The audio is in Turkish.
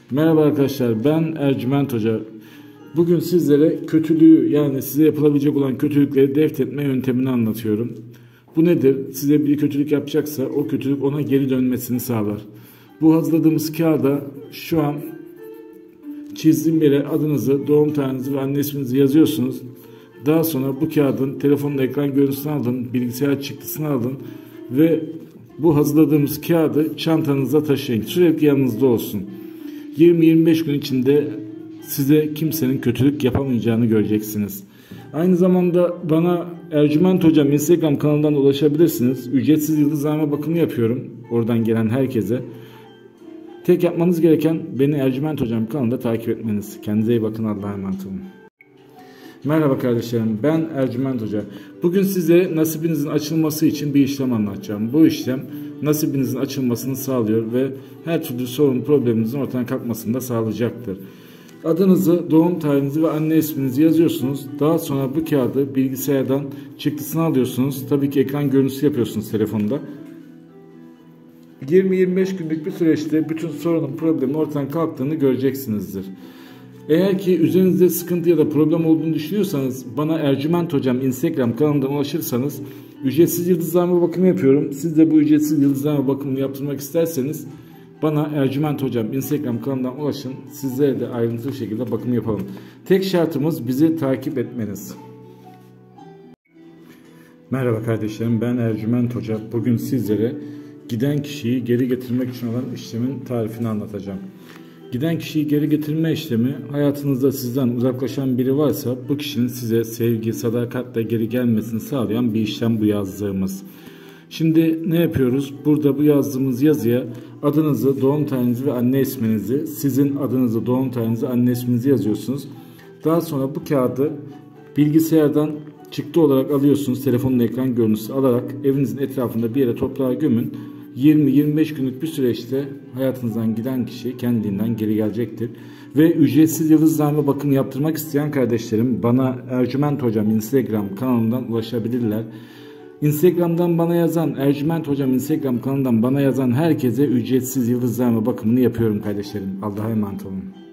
Merhaba arkadaşlar, ben Ercüment Hoca. Bugün sizlere kötülüğü, yani size yapılabilecek olan kötülükleri defnetme yöntemini anlatıyorum. Bu nedir? Size bir kötülük yapacaksa o kötülük ona geri dönmesini sağlar. Bu hazırladığımız kağıda şu an çizdiğim yere adınızı, doğum tarihinizi ve anne isminizi yazıyorsunuz. Daha sonra bu kağıdın telefonun ekran görüntüsünü alın, bilgisayar çıktısını alın ve bu hazırladığımız kağıdı çantanızda taşıyın. Sürekli yanınızda olsun. 20-25 gün içinde size kimsenin kötülük yapamayacağını göreceksiniz. Aynı zamanda bana Ercüment Hocam Instagram kanalından ulaşabilirsiniz. Ücretsiz yıldızlarma bakımı yapıyorum. Oradan gelen herkese. Tek yapmanız gereken beni Ercüment Hocam kanalında takip etmeniz. Kendinize iyi bakın. Allah'a emanet olun. Merhaba kardeşlerim, ben Ercüment Hoca. Bugün size nasibinizin açılması için bir işlem anlatacağım. Bu işlem nasibinizin açılmasını sağlıyor ve her türlü sorun probleminizin ortadan kalkmasını da sağlayacaktır. Adınızı, doğum tarihinizi ve anne isminizi yazıyorsunuz. Daha sonra bu kağıdı bilgisayardan çıktısını alıyorsunuz. Tabii ki ekran görüntüsü yapıyorsunuz telefonda. 20-25 günlük bir süreçte bütün sorunun problemin ortadan kalktığını göreceksinizdir. Eğer ki üzerinizde sıkıntı ya da problem olduğunu düşünüyorsanız bana Ercüment Hocam Instagram kanalından ulaşırsanız ücretsiz yıldızlarma bakımı yapıyorum. Siz de bu ücretsiz yıldızlarma bakımını yaptırmak isterseniz bana Ercüment Hocam Instagram kanalından ulaşın. Sizlere de ayrıntılı şekilde bakım yapalım. Tek şartımız bizi takip etmeniz. Merhaba kardeşlerim, ben Ercüment Hoca. Bugün sizlere giden kişiyi geri getirmek için olan işlemin tarifini anlatacağım. Giden kişiyi geri getirme işlemi, hayatınızda sizden uzaklaşan biri varsa bu kişinin size sevgi, sadakatle geri gelmesini sağlayan bir işlem bu yazdığımız. Şimdi ne yapıyoruz? Burada bu yazdığımız yazıya adınızı, doğum tarihinizi ve anne isminizi, sizin adınızı, doğum tarihinizi, anne isminizi yazıyorsunuz. Daha sonra bu kağıdı bilgisayardan çıktı olarak alıyorsunuz. Telefonun ekran görüntüsü alarak evinizin etrafında bir yere toprağa gömün. 20-25 günlük bir süreçte hayatınızdan giden kişi kendiliğinden geri gelecektir. Ve ücretsiz yıldızlarma bakım yaptırmak isteyen kardeşlerim bana Ercüment Hocam Instagram kanalından ulaşabilirler. Instagram'dan bana yazan, Ercüment Hocam Instagram kanalından bana yazan herkese ücretsiz yıldızlarma bakımını yapıyorum kardeşlerim. Allah'a emanet olun.